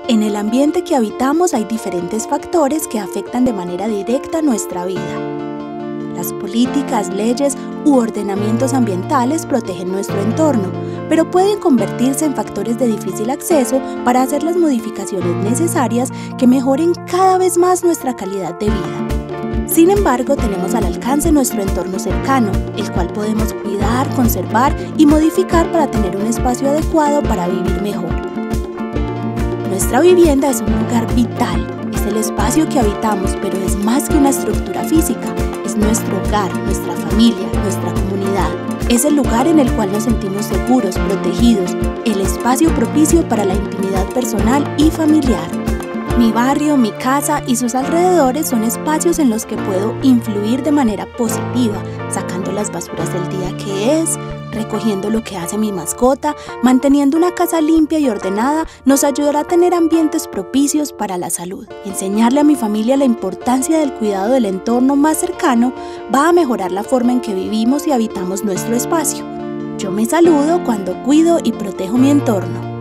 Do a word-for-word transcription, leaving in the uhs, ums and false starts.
En el ambiente que habitamos hay diferentes factores que afectan de manera directa nuestra vida. Las políticas, leyes u ordenamientos ambientales protegen nuestro entorno, pero pueden convertirse en factores de difícil acceso para hacer las modificaciones necesarias que mejoren cada vez más nuestra calidad de vida. Sin embargo, tenemos al alcance nuestro entorno cercano, el cual podemos cuidar, conservar y modificar para tener un espacio adecuado para vivir mejor. Nuestra vivienda es un lugar vital, es el espacio que habitamos, pero es más que una estructura física, es nuestro hogar, nuestra familia, nuestra comunidad. Es el lugar en el cual nos sentimos seguros, protegidos, el espacio propicio para la intimidad personal y familiar. Mi barrio, mi casa y sus alrededores son espacios en los que puedo influir de manera positiva, sacando las basuras del día que es, recogiendo lo que hace mi mascota, manteniendo una casa limpia y ordenada nos ayudará a tener ambientes propicios para la salud. Enseñarle a mi familia la importancia del cuidado del entorno más cercano va a mejorar la forma en que vivimos y habitamos nuestro espacio. Yo me saludo cuando cuido y protejo mi entorno.